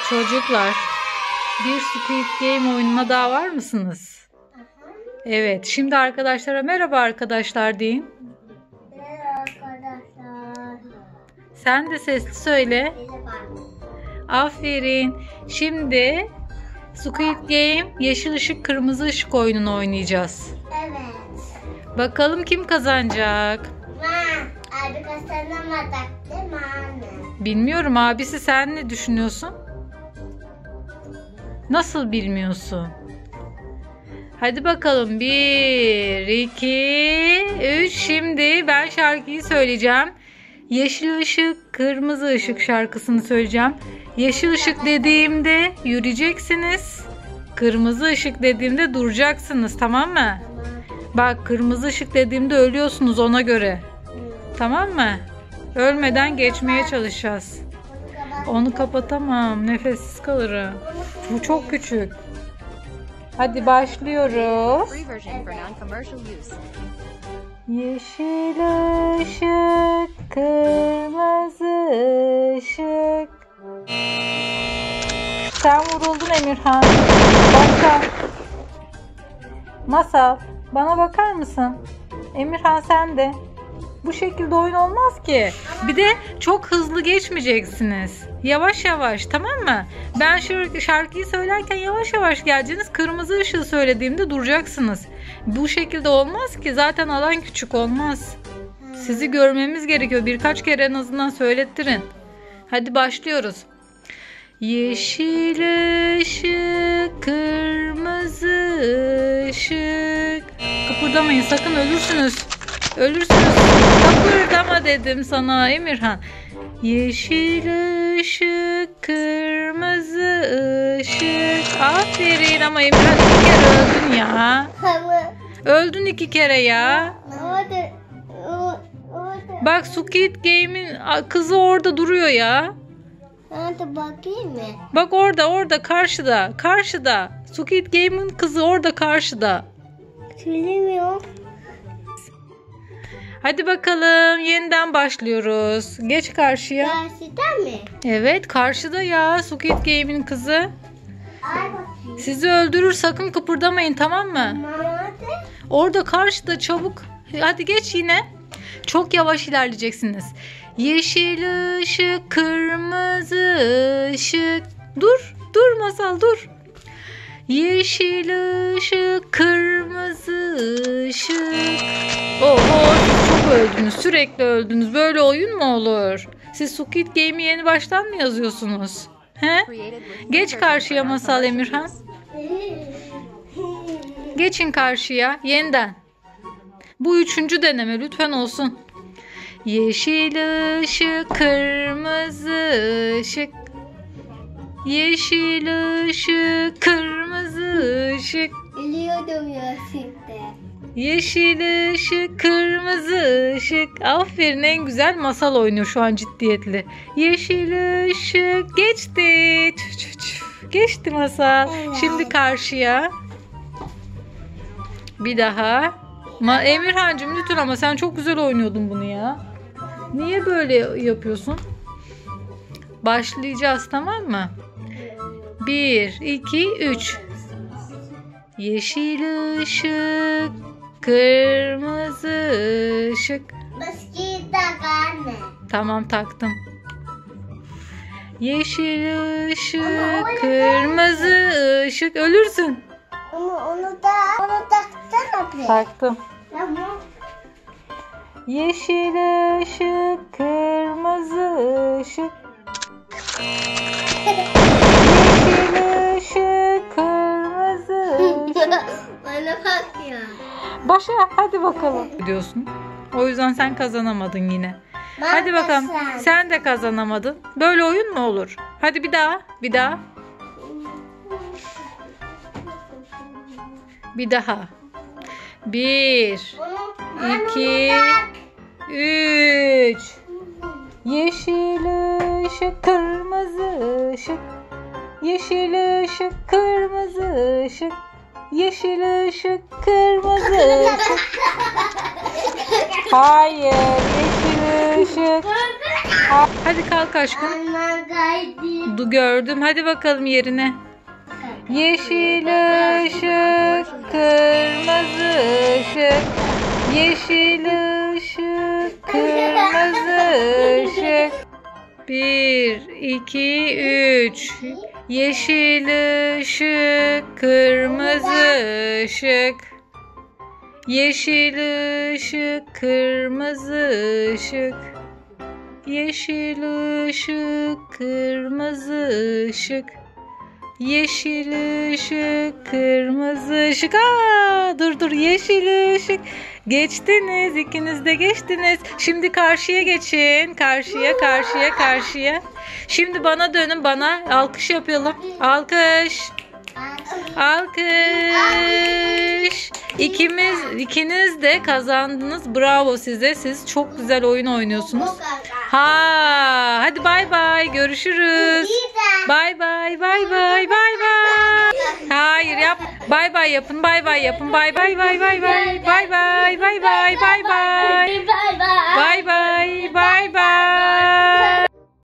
Çocuklar, bir Squid Game oyununa daha var mısınız? Evet, şimdi arkadaşlara merhaba arkadaşlar deyin. Merhaba arkadaşlar. Sen de sesli söyle. Aferin. Şimdi Squid Game yeşil ışık kırmızı ışık oyununu oynayacağız. Evet. Bakalım kim kazanacak? Abi kazanamadık değil mi anne? Bilmiyorum abisi, sen ne düşünüyorsun? Nasıl bilmiyorsun? Hadi bakalım 1, 2, 3. Şimdi ben şarkıyı söyleyeceğim. Yeşil ışık, kırmızı ışık şarkısını söyleyeceğim. Yeşil ışık dediğimde yürüyeceksiniz. Kırmızı ışık dediğimde duracaksınız, tamam mı? Bak, kırmızı ışık dediğimde ölüyorsunuz, ona göre. Tamam mı? Ölmeden geçmeye çalışacağız. Onu kapatamam. Nefessiz kalırım. Bu çok küçük. Hadi başlıyoruz. Yeşil ışık, kırmızı ışık. Sen vuruldun Emirhan. Başla. Masal, bana bakar mısın? Emirhan, sen de. Bu şekilde oyun olmaz ki. Bir de çok hızlı geçmeyeceksiniz. Yavaş yavaş, tamam mı? Ben şarkıyı söylerken yavaş yavaş geleceksiniz. Kırmızı ışığı söylediğimde duracaksınız. Bu şekilde olmaz ki. Zaten alan küçük, olmaz. Sizi görmemiz gerekiyor. Birkaç kere en azından söylettirin. Hadi başlıyoruz. Yeşil ışık, kırmızı ışık. Kıpırdamayın sakın, ölürsünüz. Ölürsünüz. Kıpırdama dedim sana Emirhan. Yeşil ışık, kırmızı ışık. Aferin, ama Emirhan 2 kere öldün ya. Öldün 2 kere ya. Bak, Squid Game'in kızı orada duruyor ya. Hadi bakayım mı? Bak orada karşıda. Karşıda. Squid Game'in kızı orada karşıda. Söylemiyorum. Hadi bakalım, yeniden başlıyoruz. Geç karşıya. Gerçekten mi? Evet, karşıda ya Squid Game'in kızı. Ay bakayım. Sizi öldürür, sakın kıpırdamayın, tamam mı? Hadi. Orada karşıda, çabuk. Hadi geç yine. Çok yavaş ilerleyeceksiniz. Yeşil ışık, kırmızı ışık. Dur Masal, dur. Yeşil ışık, kırmızı ışık. Oho, çok öldünüz, sürekli öldünüz. Böyle oyun mu olur? Siz Squid Game'i yeni baştan mı yazıyorsunuz? He? Geç karşıya Masal, Emirhan. Geçin karşıya yeniden. Bu 3. deneme, lütfen olsun. Yeşil ışık, kırmızı ışık. Yeşil ışık, kırmızı ışık. Biliyordum ya şimdi. Yeşil ışık, kırmızı ışık. Aferin, en güzel Masal oynuyor şu an ciddiyetli. Yeşil ışık geçti. Geçti Masal. Evet. Şimdi karşıya. Bir daha. Emirhancığım lütfen, ama sen çok güzel oynuyordun bunu ya. Niye böyle yapıyorsun? Başlayacağız, tamam mı? 1, 2, 3. Yeşil ışık, kırmızı ışık. Baskıyı tak anne. Tamam, taktım. Yeşil ışık, kırmızı ışık. Ölürsün. Onu taksana bir. Taktım. Tamam. Yeşil ışık, kırmızı ışık. Yeşil ışık, kırmızı ışık. Bana bak ya. Başa, hadi bakalım. Diyorsun. O yüzden sen kazanamadın yine. Hadi bakalım. Sen de kazanamadın. Böyle oyun mu olur? Hadi bir daha. Bir daha. Bir daha. 1, 2, 3. Yeşil ışık, kırmızı ışık. Yeşil ışık, kırmızı ışık. Yeşil ışık, kırmızı ışık. Hayır, yeşil ışık. Hadi kalk aşkım. Anne geldi. Gördüm. Hadi bakalım yerine. Yeşil ışık, kırmızı ışık. Yeşil ışık, kırmızı ışık. 1, 2, 3. Yeşil ışık, kırmızı ışık. Yeşil ışık, kırmızı ışık. Yeşil ışık, kırmızı ışık. Yeşil ışık, kırmızı ışık. Dur yeşil ışık. Geçtiniz, ikiniz de geçtiniz. Şimdi karşıya geçin. Karşıya. Şimdi bana dönün, bana alkış yapalım. Alkış. İkiniz de kazandınız. Bravo size. Siz çok güzel oyun oynuyorsunuz. Hadi bay bay. Görüşürüz. Bay bay. Hayır yapma. Bay bay yapın. Bay bay. Bay bay.